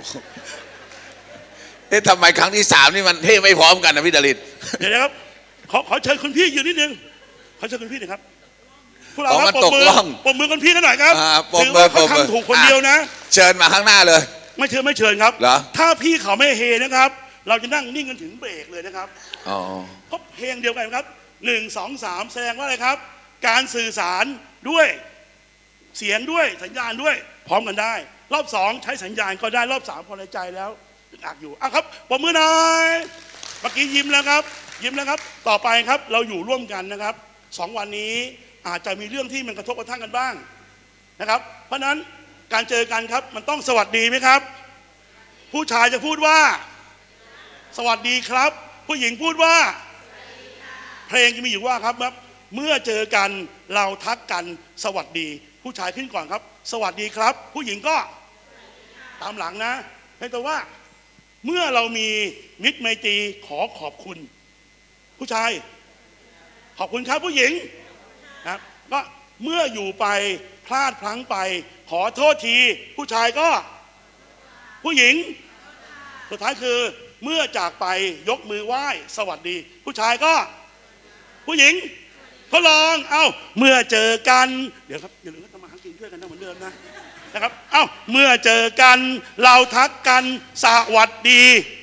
ทำไมครั้งที่3นี่มันเท่ไม่พร้อมกันนะพี่ดลินเดี๋ยวนะครับขอเชิญคุณพี่ยืนนิดนึงขอเชิญคุณพี่หน่อยครับพวกเราครับปรบมือคุณพี่กันหน่อยครับถือว่าเขาทำถูกคนเดียวนะเชิญมาข้างหน้าเลยไม่เชิญครับถ้าพี่เขาไม่เฮนะครับเราจะนั่งนิ่งกันถึงเบรกเลยนะครับเพราะเพลงเดียวกันครับ1 2 3แสดงว่าอะไรครับการสื่อสารด้วยเสียงด้วยสัญญาณด้วยพร้อมกันได้รอบ2ใช้สัญญาณก็ได้รอบ3พอในใจแล้วอักอยู่ครับปรบมือหน่อยเมื่อกี้ยิ้มแล้วครับต่อไปครับเราอยู่ร่วมกันนะครับ2 วันนี้อาจจะมีเรื่องที่มันกระทบกระทั่งกันบ้างนะครับเพราะนั้นการเจอกันครับมันต้องสวัสดีไหมครับผู้ชายจะพูดว่าสวัสดีครับผู้หญิงพูดว่าเพลงจะมีอยู่ว่าครับเมื่อเจอกันเราทักกันสวัสดีผู้ชายขึ้นก่อนครับสวัสดีครับผู้หญิงก็ตามหลังนะให้ตัวว่าเมื่อเรามีมิตรไมตรีขอบคุณผู้ชายขอบคุณครับผู้หญิงนะก็เมื่ออยู่ไปพลาดพลั้งไปขอโทษทีผู้ชายก็ผู้หญิงสุดท้ายคือเมื่อจากไปยกมือไหว้สวัสดีผู้ชายก็ผู้หญิงทดลองเมื่อเจอกันเดี๋ยวครับอย่าลืมทำมาหากินช่วยกันนะเหมือนเดิมนะครับเมื่อเจอกันเราทักกันสวัสดี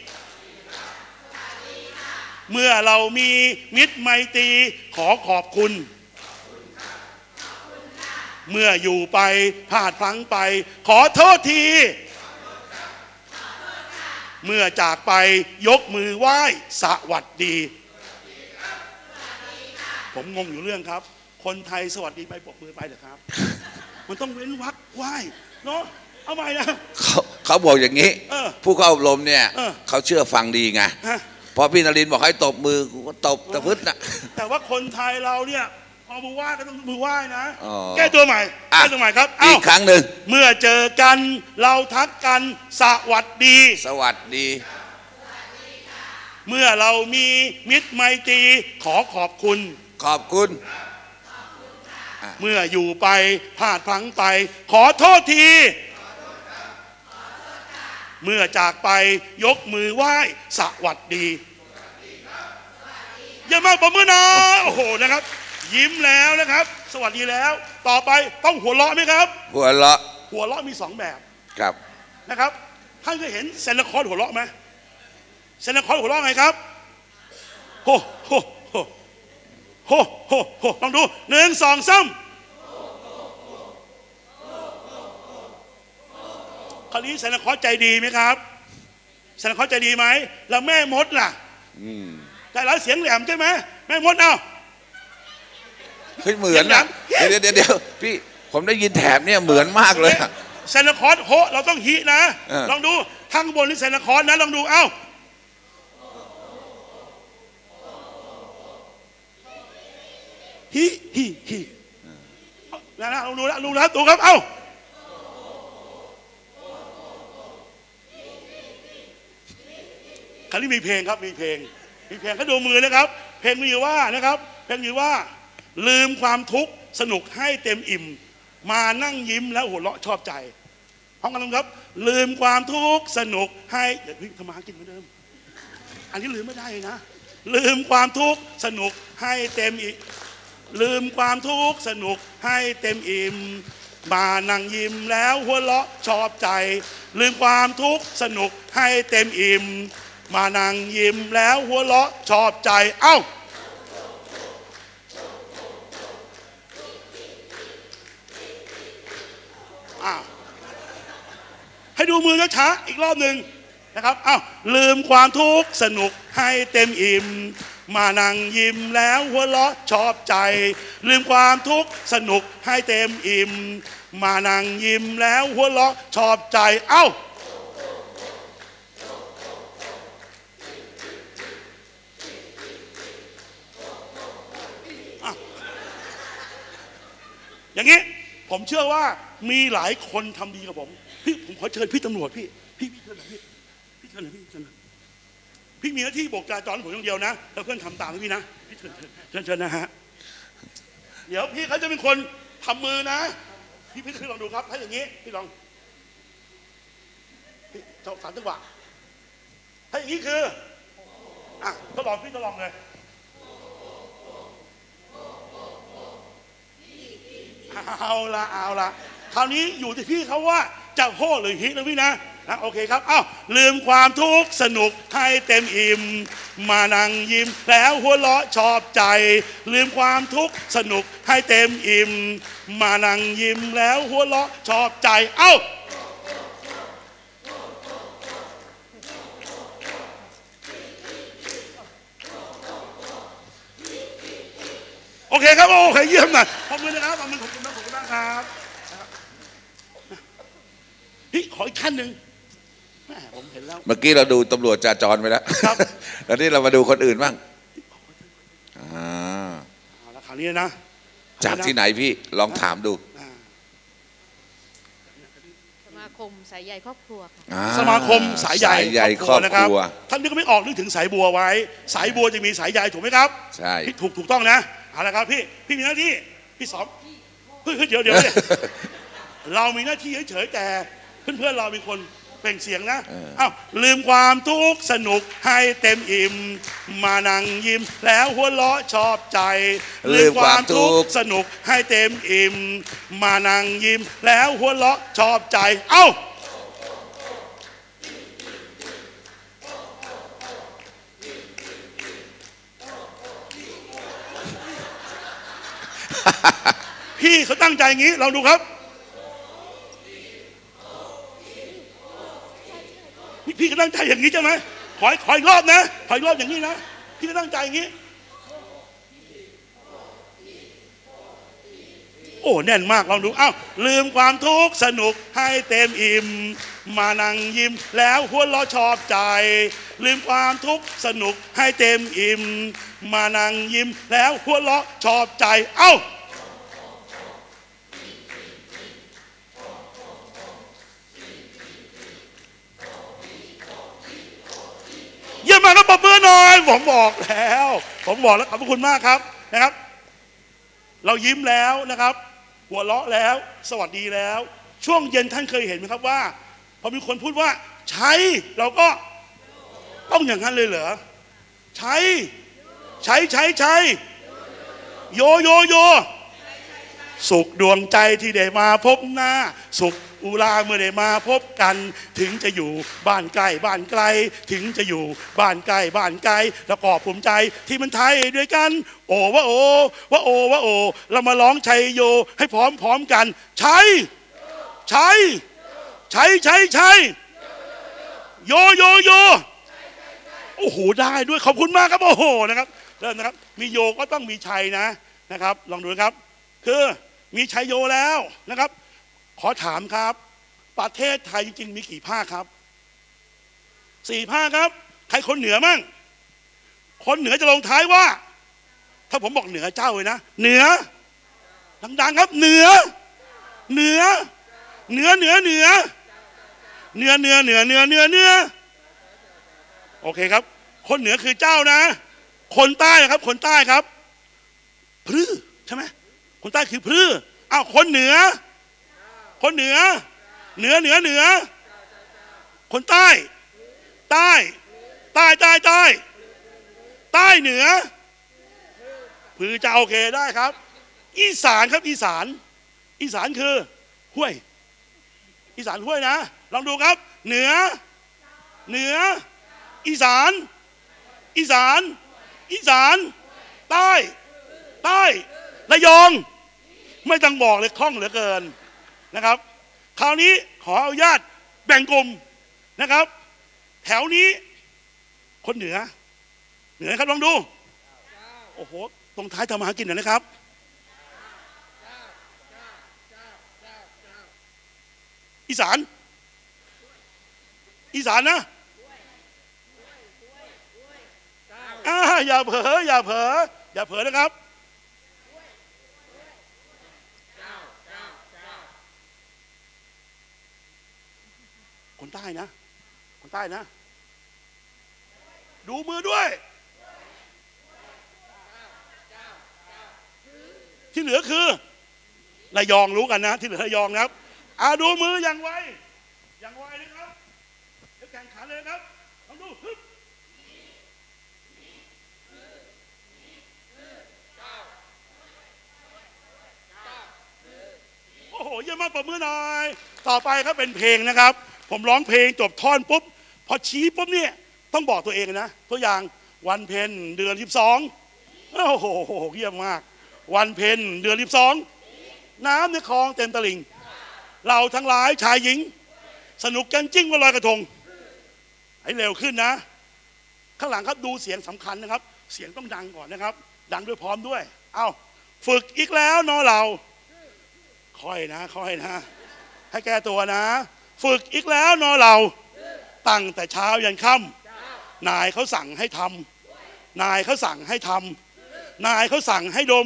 เมื่อเรามีมิตรไมตรีขอบคุณเมื่ออยู่ไปพลาดพลั้งไปขอโทษทีเมื่อจากไปยกมือไหว้สวัสดีผมงงอยู่เรื่องครับคนไทยสวัสดีไปปรบมือไปเหรอครับมันต้องเว้นวรรคไหว้เนาะเอาใหม่นะเขาบอกอย่างนี้ผู้เข้าอบรมเนี่ยเขาเชื่อฟังดีไงพอพี่นรินทร์บอกให้ตบมือกูก็ตบตะพึดนะแต่ว่าคนไทยเราเนี่ยพอมือไหว้ก็ต้องมือไหว้นะแก้ตัวใหม่ครับอีกครั้งหนึ่งเมื่อเจอกันเราทักกันสวัสดีสวัสดีเมื่อเรามีมิตรไมตรีขอบคุณเมื่ออยู่ไปพลาดพลั้งไปขอโทษทีเมื่อจากไปยกมือไหว้สวัสดีอย่ามาปรบมือนะโอ้โหนะครับยิ้มแล้วนะครับสวัสดีแล้วต่อไปต้องหัวเราะไหมครับหัวเราะมี2แบบครับนะครับท่านเคยเห็นเซนต์คอร์สหัวเราะไหมเซนต์คอร์สหัวเราะไงครับโฮลองดู1 2 3คราวนี้เซนต์คอร์สใจดีไหมครับเซนต์คอร์สใจดีไหมแล้วแม่มดล่ะใจร้ายเสียงแหลมใช่ไหมแม่มดเหมือนนะเดี๋ยวพี่ผมได้ยินแถบเนี่ยเหมือนมากเลยเซนต์คอร์สโฮเราต้องฮินะลองดูข้างบนนี่เซนต์คอร์สนะลองดูฮินะลองดูแล้วดูครับคราวนี้มีเพลงครับมีเพลงเขาดูมือนะครับเพลงมีว่านะครับเพลงมีว่าลืมความทุกข์สนุกให้เต็มอิ่มมานั่งยิ้มแล้วหัวเราะชอบใจพร้อมกันครับลืมความทุกข์สนุกให้เดี๋ยวทำมาหากินเหมือนเดิมอันนี้ลืมไม่ได้นะลืมความทุกข์สนุกให้เต็มอิ่มลืมความทุกข์สนุกให้เต็มอิ่มมานั่งยิ้มแล้วหัวเราะชอบใจลืมความทุกข์สนุกให้เต็มอิ่มมานั่งยิ้มแล้วหัวเราะชอบใจให้ดูมือช้าๆอีกรอบหนึ่งนะครับลืมความทุกข์สนุกให้เต็มอิ่มมานั่งยิ้มแล้วหัวเราะชอบใจลืมความทุกข์สนุกให้เต็มอิ่มมานั่งยิ้มแล้วหัวเราะชอบใจอย่างนี้ผมเชื่อว่ามีหลายคนทำดีกับผมขอเชิญพี่ตำรวจพี่เชิญหน่อยพี่เชิญหน่อยพี่มีหน้าที่โบกจราจรผมอย่างเดียวนะแล้วเพื่อนทำตามพี่นะพี่เชิญนะฮะเดี๋ยวพี่เขาจะเป็นคนทำมือนะพี่ลองดูครับถ้าอย่างนี้พี่ลอง 3 จังหวะถ้าอย่างนี้คือทดลองพี่ทดลองเลยเอาละคราวนี้อยู่ที่พี่เขาว่าจะโห่หรือฮินะพี่นะโอเคครับลืมความทุกข์สนุกให้เต็มอิ่มมานั่งยิ้มแล้วหัวเราะชอบใจลืมความทุกข์สนุกให้เต็มอิ่มมานั่งยิ้มแล้วหัวเราะชอบใจโอเคครับโอเคเยี่ยมนะขอบคุณนะครับขอบคุณนะครับขออีกขั้นหนึ่งผมเห็นแล้วเมื่อกี้เราดูตำรวจจราจรไปแล้วครับแล้วนี่เรามาดูคนอื่นบ้างแล้วคราวนี้นะจากที่ไหนพี่ลองถามดูสมาคมสายใยครอบครัวสมาคมสายใยครอบครัวท่านนึกไม่ออกนึกถึงสายบัวไว้สายบัวจะมีสายใยถูกไหมครับใช่ถูกต้องนะเอาละครับพี่มีหน้าที่พี่สอบเดี๋ยวเรามีหน้าที่เฉยๆแต่เพื่อนเรามีคนเปล่งเสียงนะลืมความทุกข์สนุกให้เต็มอิ่มมานั่งยิ้มแล้วหัวเราะชอบใจลืมความทุกข์สนุกให้เต็มอิ่มมานั่งยิ้มแล้วหัวเราะชอบใจพี่เขาตั้งใจอย่างนี้ลองดูครับพี่ก็ตั้งใจอย่างนี้ใช่ไหมขออีกรอบนะขออีกรอบอย่างนี้นะพี่ก็ตั้งใจอย่างนี้โอ้แน่นมากลองดูลืมความทุกข์สนุกให้เต็มอิ่มมานั่งยิ้มแล้วหัวเราะชอบใจลืมความทุกข์สนุกให้เต็มอิ่มมานั่งยิ้มแล้วหัวเราะชอบใจเยี่ยมมากครับปรบมือหน่อยผมบอกแล้วขอบคุณมากครับนะครับเรายิ้มแล้วนะครับหัวเราะแล้วสวัสดีแล้วช่วงเย็นท่านเคยเห็นไหมครับว่าพอมีคนพูดว่าใช้เราก็ต้องอย่างนั้นเลยเหรอใช้โยสุขดวงใจที่ได้มาพบหน้าสุขอุราเมื่อได้มาพบกันถึงจะอยู่บ้านใกล้บ้านไกลถึงจะอยู่บ้านใกล้บ้านไกลแล้วก็ภูมิใจที่มันไทยด้วยกันโอว่าโอเรามาร้องชัยโยให้พร้อมกันใช้โยโอ้โหได้ด้วยขอบคุณมากครับโอ้โหนะครับเริ่มนะครับมีโยก็ต้องมีชัยนะครับลองดูนะครับคือมีชัยโยแล้วนะครับขอถามครับประเทศไทยจริงๆมีกี่ภาคครับ4 ภาคครับใครคนเหนือมั่งคนเหนือจะลงท้ายว่าถ้าผมบอกเหนือเจ้าเลยนะเหนือดังๆครับเหนือโอเคครับคนเหนือคือเจ้านะคนใต้ครับคนใต้ครับพรื้ใช่ไหมคนใต้คือพรื้คนเหนือคนเหนือคนใต้เหนือพือจะโอเคได้ครับอีสานครับอีสานคือห้วยอีสานห้วยนะลองดูครับเหนืออีสานใต้ระยองไม่ต้องบอกเลยคล่องเหลือเกินนะครับคราวนี้ขออนุญาตแบ่งกลุ่มนะครับแถวนี้คนเหนือครับลองดูโอ้โหตรงท้ายทำมาหากินหน่อยนะครับอีสานนะอย่าเผลอนะครับคนใต้นะดูมือด้วยที่เหลือคือระยองรู้กันนะที่เหลือระยองนะครับดูมืออย่างไวนะครับข่งขันเลยครับลองดูฮึบโอ้โหเยี่ยมมากปรบมือหน่อยต่อไปครับเป็นเพลงนะครับผมร้องเพลงจบท่อนปุ๊บพอชี้ปุ๊บเนี่ยต้องบอกตัวเองนะตัวอย่างวันเพ็ญเดือน12โอ้โหเยี่ยมมากวันเพ็ญเดือน12น้ำในคลองเต็มตลิ่งเราทั้งหลายชายหญิงสนุกกันจิ้งว่าลอยกระทงให้เร็วขึ้นนะข้างหลังครับดูเสียงสำคัญนะครับเสียงต้องดังก่อนนะครับดังด้วยพร้อมด้วยเอาฝึกอีกแล้วเนาะเราค่อยนะให้แก้ตัวนะฝึกอีกแล้วเนาะเราตั้งแต่เช้ายันค่ำนายเขาสั่งให้ทำนายเขาสั่งให้ทำนายเขาสั่งให้ดม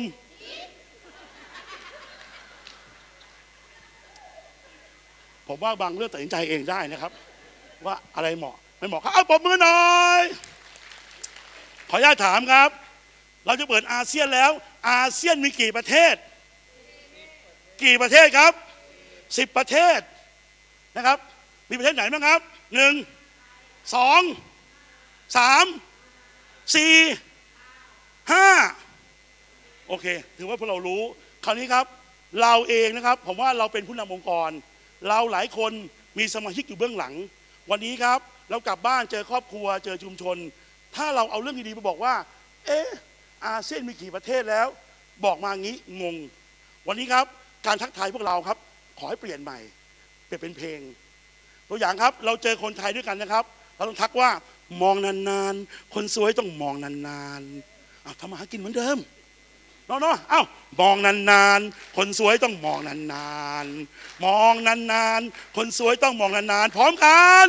ผมว่าบางเรื่องตัดสินใจเองได้นะครับว่าอะไรเหมาะไม่เหมาะครับเอาปรบมือหน่อยขออนุญาตถามครับเราจะเปิดอาเซียนแล้วอาเซียนมีกี่ประเทศครับ10 ประเทศนะครับมีประเทศไหนบ้างครับ1 2 3 4 5โอเคถือว่าพวกเรารู้คราวนี้ครับเราเองนะครับผมว่าเราเป็นผู้นำองค์กรเราหลายคนมีสมาชิกอยู่เบื้องหลังวันนี้ครับเรากลับบ้านเจอครอบครัวเจอชุมชนถ้าเราเอาเรื่องดีๆมาบอกว่าอาเซียนมีกี่ประเทศแล้วบอกมางี้งงวันนี้ครับการทักทายพวกเราครับขอให้เปลี่ยนใหม่เปลี่ยนเป็นเพลงตัวอย่างครับเราเจอคนไทยด้วยกันนะครับเราต้องทักว่ามองนานๆคนสวยต้องมองนานๆทำมาหากินเหมือนเดิมเนาะมองนานๆคนสวยต้องมองนานๆมองนานๆคนสวยต้องมองนานๆพร้อมกัน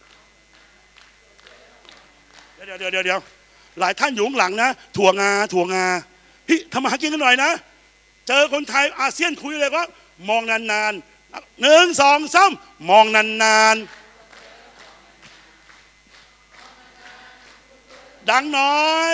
เดี๋ยวหลายท่านอยู่ข้างหลังนะถั่วงาพี่ทำมาหากินกันหน่อยนะเจอคนไทยอาเซียนคุยเลยว่ามองนานๆ1 2 3มองนานๆดังหน่อย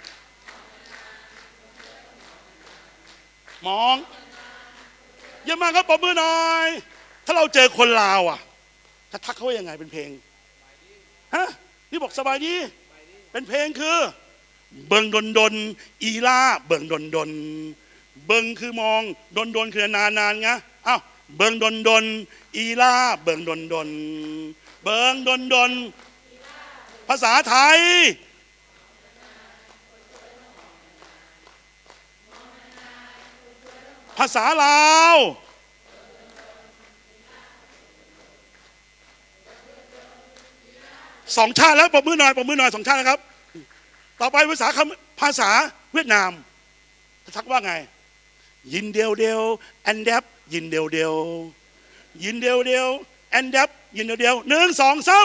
มองเยี่ยมมากครับปรบมือหน่อยถ้าเราเจอคนลาวจะทักเขาว่ายังไงเป็นเพลงนี่บอกสบายดีเป็นเพลงคือเบิงดนอีล่าเบิงดนเบิงคือมองดนคือนานไงเบิงดนอีล่าเบิงดนเบิงดนภาษาไทยภาษาลาว2 ชาติแล้วปรบมือหน่อย2 ชาตินะครับต่อไปภาษาเวียดนามทักว่าไงยินเดียวแอนดับยินเดียวยินเดียวแอนดับยินเดียว1 2 3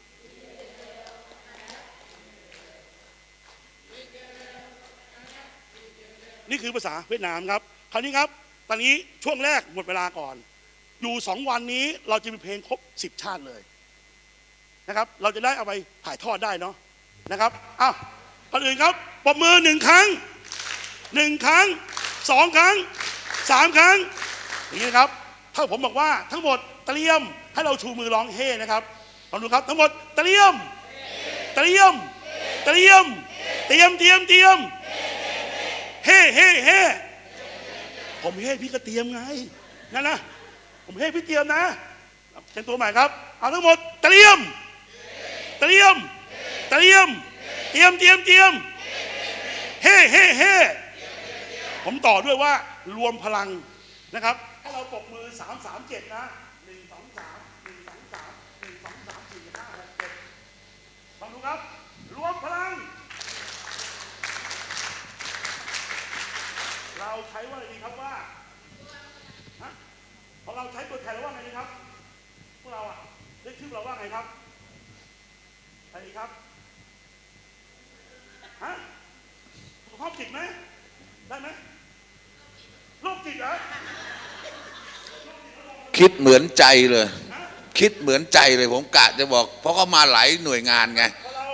นี่คือภาษาเวียดนามครับคราวนี้ครับตอนนี้ช่วงแรกหมดเวลาก่อนอยู่2 วันนี้เราจะมีเพลงครบ10 ชาติเลยนะครับเราจะได้เอาไปถ่ายทอดได้เนาะนะครับก่อนอื่นครับปรบมือ1 ครั้ง2 ครั้ง3 ครั้งอย่างนี้นะครับถ้าผมบอกว่าทั้งหมดเตรียมให้เราชูมือร้องเฮ่นะครับลองดูครับทั้งหมดเตรียมเฮ่ผมเฮ่พี่ก็เตรียมไงนั่นนะผมเฮ่พี่เตรียมนะเป็นตัวใหม่ครับเอาทั้งหมดเตรียมเฮ่ผมต่อด้วยว่ารวมพลังนะครับให้เราปรบมือ3 3 7นะ1 2 3 1 2 3 1 2 3 4 5 6 7ลองดูครับรวมพลังเราใช้ว่าอะไรดีครับว่าพอเราใช้ตัวแทนแล้วว่าไงดีครับพวกเราเรียกชื่อเราว่าไงครับอะไรดีครับสุขภาพจิตไหมได้ไหมโรคจิตเหรอคิดเหมือนใจเลยผมกะจะบอกเพราะเขามาหลายหน่วยงานไง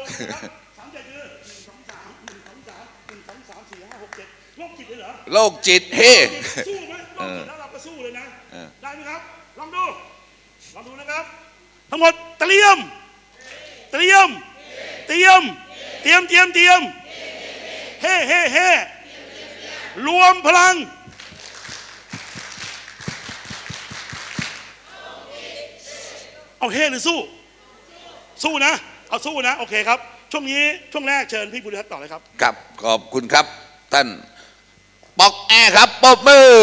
โรคจิตเลยเหรอโรคจิตเฮ้สู้ไหมโรคจิตแล้วเราก็สู้เลยนะได้ไหมครับลองดูนะครับทั้งหมดเตรียมเตรียมเฮ้รวมพลังเอาเฮ้หรือสู้นะเอาสู้นะโอเคครับช่วงแรกเชิญพี่ภูริทัศน์ต่อเลยครับครับขอบคุณครับท่านป๊อกแอครับปรบมือ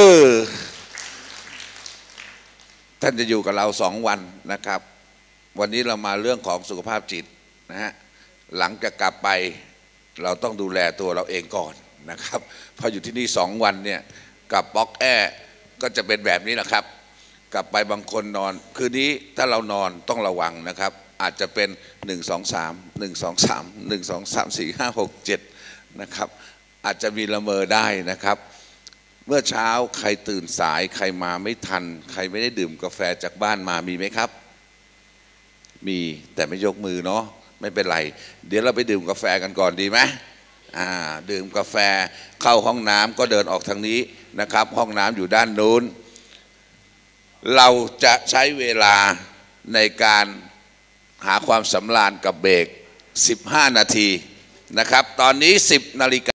ท่านจะอยู่กับเรา2 วันนะครับวันนี้เรามาเรื่องของสุขภาพจิตนะฮะหลังจากกลับไปเราต้องดูแลตัวเราเองก่อนนะครับพออยู่ที่นี่2 วันเนี่ยกับป๊อกแอก็จะเป็นแบบนี้แหละครับกลับไปบางคนนอนคืนนี้ถ้าเรานอนต้องระวังนะครับอาจจะเป็น1 2 3 1 2 3 1 2 3 4 5 6 7นะครับอาจจะมีละเมอได้นะครับเมื่อเช้าใครตื่นสายใครมาไม่ทันใครไม่ได้ดื่มกาแฟจากบ้านมามีไหมครับมีแต่ไม่ยกมือเนาะไม่เป็นไรเดี๋ยวเราไปดื่มกาแฟกันก่อนดีไหมดื่มกาแฟเข้าห้องน้ำก็เดินออกทางนี้นะครับห้องน้ำอยู่ด้านนู้นเราจะใช้เวลาในการหาความสำราญกับเบรก15 นาทีนะครับตอนนี้10 นาฬิกา